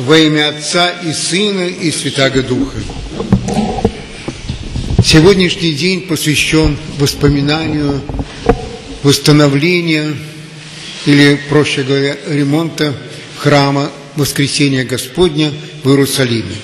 Во имя Отца и Сына и Святаго Духа. Сегодняшний день посвящен воспоминанию восстановления, или, проще говоря, ремонта храма Воскресения Господня в Иерусалиме.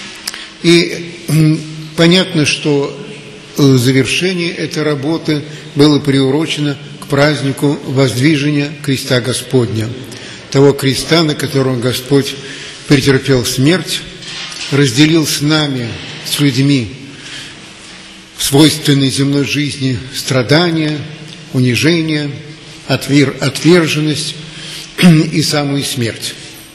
И понятно, что завершение этой работы было приурочено к празднику воздвижения креста Господня, того креста, на котором Господь претерпел смерть, разделил с нами, с людьми, свойственной земной жизни страдания, унижение, отверженность и самую смерть.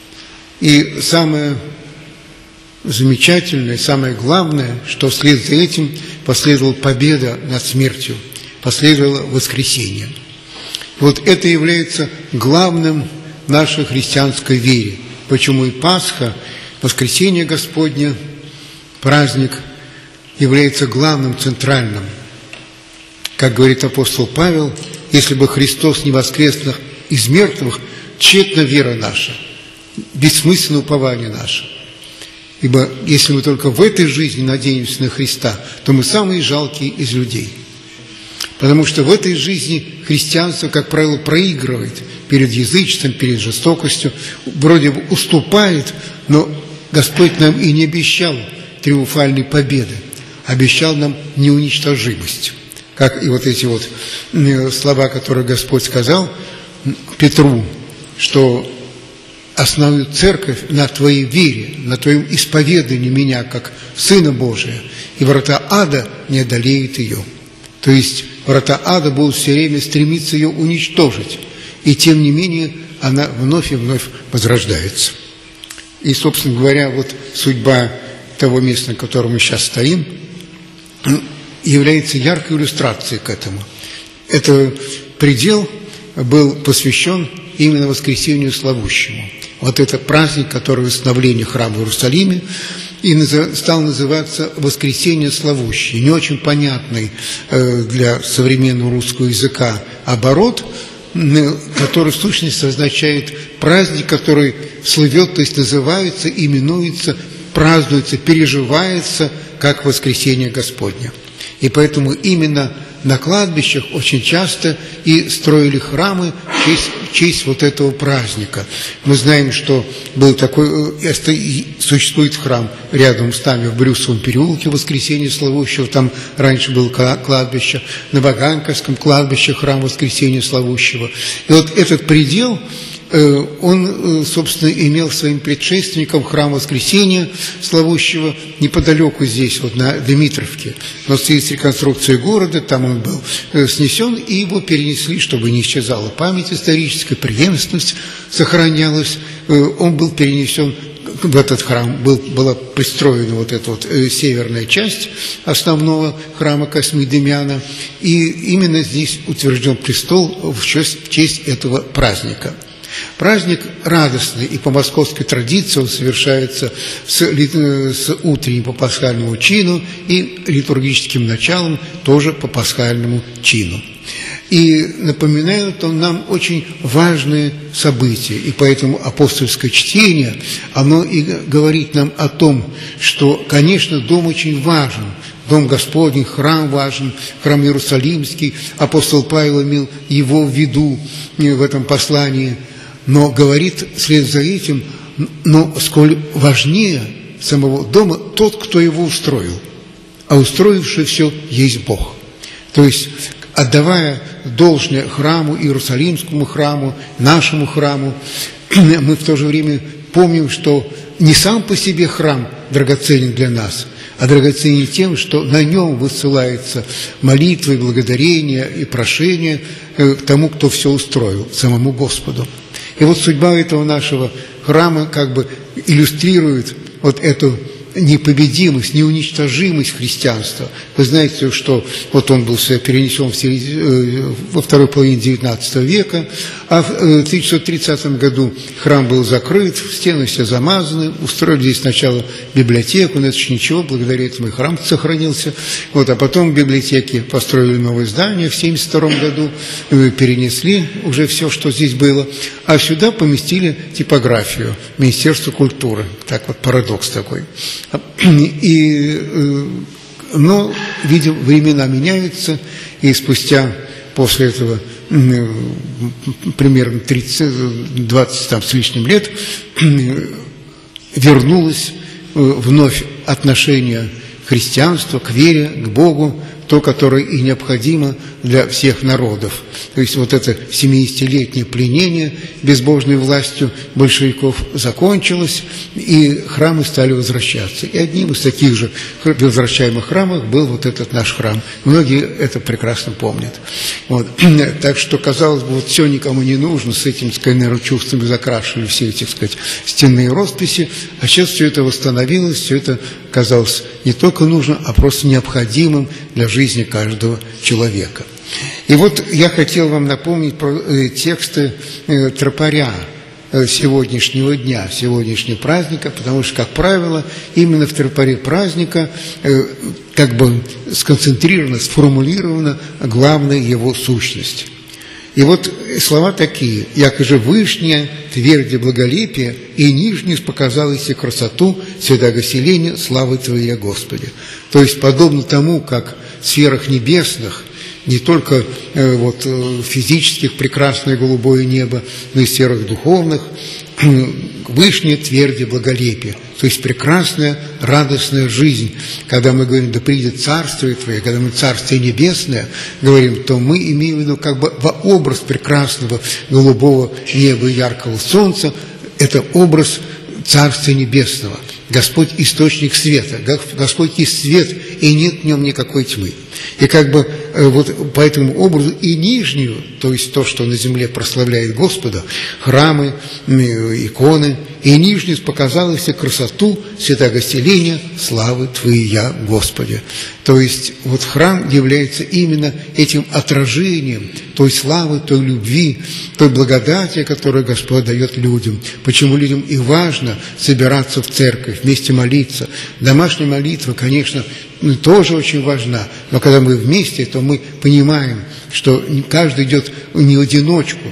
И самое замечательное, самое главное, что вслед за этим последовала победа над смертью, последовало воскресение. Вот это является главным в нашей христианской вере. Почему и Пасха, Воскресение Господня, праздник, является главным, центральным. Как говорит апостол Павел, если бы Христос не воскрес из мертвых, тщетна вера наша, бессмысленно упование наше. Ибо если мы только в этой жизни надеемся на Христа, то мы самые жалкие из людей. Потому что в этой жизни христианство, как правило, проигрывает перед язычеством, перед жестокостью, вроде бы уступает, но Господь нам и не обещал триумфальной победы, обещал нам неуничтожимость. Как и вот эти вот слова, которые Господь сказал Петру, что основную церковь на твоей вере, на твоем исповедании меня как Сына Божия, и врата ада не одолеют ее. То есть врата ада будут все время стремиться ее уничтожить, и тем не менее она вновь и вновь возрождается. И, собственно говоря, вот судьба того места, на котором мы сейчас стоим, является яркой иллюстрацией к этому. Этот предел был посвящен именно Воскресению Славущему. Вот это праздник, который восстановление храма в Иерусалиме, и стал называться Воскресение Славущее. Не очень понятный для современного русского языка оборот, который в сущности означает праздник, который слывет, то есть называется, именуется, празднуется, переживается как Воскресение Господня. И поэтому именно на кладбищах очень часто и строили храмы в честь вот этого праздника. Мы знаем, что был такой, существует храм рядом с нами в Брюсовом переулке Воскресения Славущего, там раньше было кладбище, на Ваганьковском кладбище храм Воскресения Славущего. И вот этот предел, он, собственно, имел своим предшественником храм Воскресения Славущего неподалеку здесь, вот на Дмитровке. Но в связи с реконструкцией города там он был снесен, и его перенесли, чтобы не исчезала память историческая, преемственность сохранялась. Он был перенесен в этот храм, была пристроена вот эта вот северная часть основного храма Космидемьяна, и именно здесь утвержден престол в честь этого праздника. Праздник радостный, и по московской традиции он совершается с утренним по пасхальному чину и литургическим началом тоже по пасхальному чину. И напоминает он нам очень важные события, и поэтому апостольское чтение, оно и говорит нам о том, что, конечно, дом очень важен, дом Господень, храм важен, храм Иерусалимский, апостол Павел имел его в виду в этом послании, но говорит вслед за этим, но сколь важнее самого дома тот, кто его устроил, а устроивший все есть Бог. То есть, отдавая должное храму, Иерусалимскому храму, нашему храму, мы в то же время помним, что не сам по себе храм драгоценен для нас, а драгоценен тем, что на нем высылается молитва и благодарение и прошение к тому, кто все устроил, самому Господу. И вот судьба этого нашего храма как бы иллюстрирует вот эту непобедимость, неуничтожимость христианства. Вы знаете, что вот он был перенесен во второй половине XIX века, а в 1930 году храм был закрыт, стены все замазаны, устроили здесь сначала библиотеку, но это же ничего, благодаря этому и храм сохранился. Вот, а потом в библиотеке построили новое здание в 1972 году, перенесли уже все, что здесь было, а сюда поместили типографию Министерства культуры. Так вот, парадокс такой. Но, видимо, времена меняются, и спустя после этого примерно 20 там, с лишним лет вернулось вновь отношение христианства к вере, к Богу, то, которое и необходимо для всех народов. То есть вот это 70-летнее пленение безбожной властью большевиков закончилось, и храмы стали возвращаться. И одним из таких же возвращаемых храмов был вот этот наш храм. Многие это прекрасно помнят. Вот. Так что, казалось бы, вот все никому не нужно, с этим, так сказать, наверное, чувствами закрашивали все эти, так сказать, стенные росписи, а сейчас все это восстановилось, все это казалось не только нужно, а просто необходимым для жизни каждого человека. И вот я хотел вам напомнить про тексты тропаря сегодняшнего дня, сегодняшнего праздника, потому что, как правило, именно в тропаре праздника как бы сконцентрирована, сформулирована главная его сущность. И вот слова такие: «Яко же вышняя тверди благолепия, и нижнюю показалась и красоту святогоселения славы Твоей, Господи». То есть, подобно тому, как в сферах небесных, не только физических прекрасное голубое небо, но и в сферах духовных, вышняя тверди благолепия, то есть прекрасная, радостная жизнь. Когда мы говорим «да придет Царствие Твое», когда мы «Царствие Небесное» говорим, то мы имеем в виду как бы во образ прекрасного голубого неба и яркого солнца. Это образ Царствия Небесного. Господь – источник света, Господь есть свет, и нет в нем никакой тьмы. И как бы вот по этому образу и нижнюю, то есть то, что на земле прославляет Господа, храмы, иконы, и нижнюю показалось красоту святогоселения славы Твоя, Господи. То есть вот храм является именно этим отражением той славы, той любви, той благодати, которую Господь дает людям. Почему людям и важно собираться в церковь, вместе молиться. Домашняя молитва, конечно, тоже очень важна, но когда мы вместе, то мы понимаем, что каждый идет не в одиночку,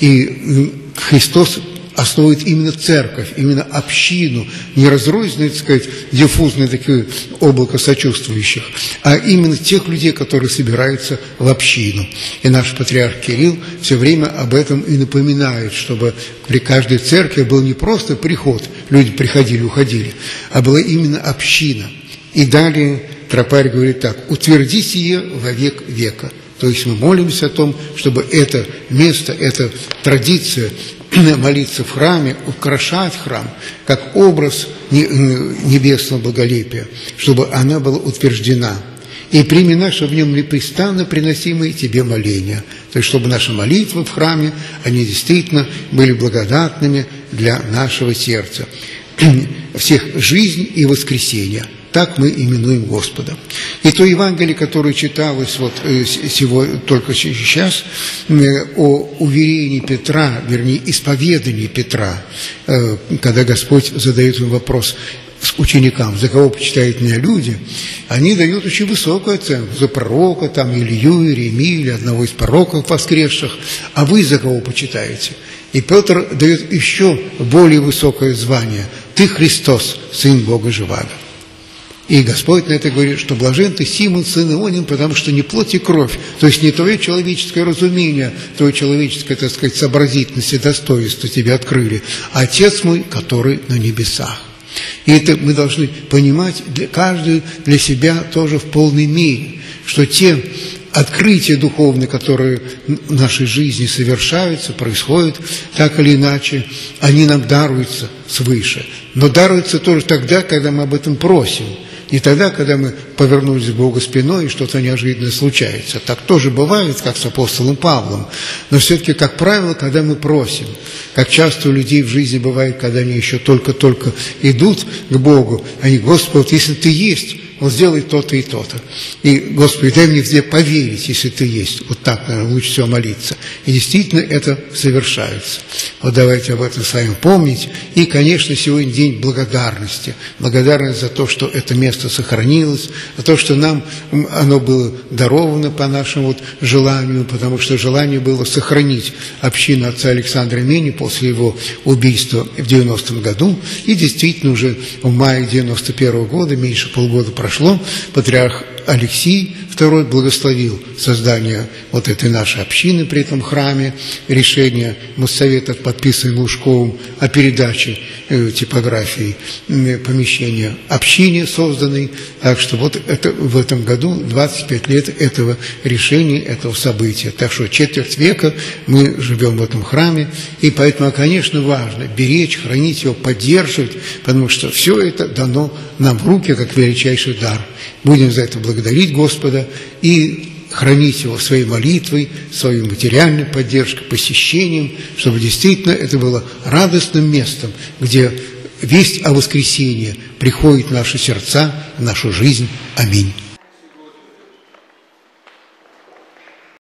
и Христос основывает именно церковь, именно общину, не разрозненное, так сказать, диффузное такое облако сочувствующих, а именно тех людей, которые собираются в общину. И наш патриарх Кирилл все время об этом и напоминает, чтобы при каждой церкви был не просто приход, люди приходили, уходили, а была именно община. И далее тропарь говорит так: «Утверди сие во век века». То есть мы молимся о том, чтобы это место, эта традиция молиться в храме, украшать храм, как образ небесного благолепия, чтобы она была утверждена. И прими наши в нем непрестанно приносимые Тебе моления. То есть, чтобы наши молитвы в храме, они действительно были благодатными для нашего сердца. Всех жизнь и воскресение. Так мы именуем Господа. И то Евангелие, которое читалось вот сегодня, только сейчас, о уверении Петра, вернее, исповедании Петра, когда Господь задает ему вопрос ученикам: за кого почитают меня люди, они дают очень высокую оценку: за пророка, там, Илью, Иеремию, или одного из пророков воскресших, а вы за кого почитаете? И Петр дает еще более высокое звание: ты Христос, Сын Бога Живаго. И Господь на это говорит, что блажен ты, Симон, сын Ионин, потому что не плоть и кровь, то есть не твое человеческое разумение, твое человеческое, так сказать, сообразительность и достоинство тебе открыли, а Отец мой, который на небесах. И это мы должны понимать, каждый для себя тоже в полной мере, что те открытия духовные, которые в нашей жизни совершаются, происходят, так или иначе, они нам даруются свыше. Но даруются тоже тогда, когда мы об этом просим. не тогда, когда мы повернулись к Богу спиной и что-то неожиданное случается. Так тоже бывает, как с апостолом Павлом, но все-таки, как правило, когда мы просим, как часто у людей в жизни бывает, когда они еще только-только идут к Богу, они: Господи, вот если Ты есть, вот сделай то-то и то-то. И, Господи, дай мне где поверить, если Ты есть. Вот так, наверное, лучше всего молиться. И действительно это совершается. Вот давайте об этом с вами помнить. И, конечно, сегодня день благодарности. Благодарность за то, что это место сохранилось, за то, что нам оно было даровано по нашему вот желанию, потому что желание было сохранить общину отца Александра Мени после его убийства в 90-м году. И действительно уже в мае 91-го года, меньше полгода прошло, патриарх Алексий II благословил создание вот этой нашей общины при этом храме, решение Моссовета, подписанное Лужковым, о передаче типографии помещения общине созданной. Так что вот это в этом году 25 лет этого решения, этого события. Так что четверть века мы живем в этом храме, и поэтому, конечно, важно беречь, хранить его, поддерживать, потому что все это дано нам в руки как величайший дар. Будем за это благодарить Господа и хранить его своей молитвой, своей материальной поддержкой, посещением, чтобы действительно это было радостным местом, где весть о воскресении приходит в наши сердца, в нашу жизнь. Аминь.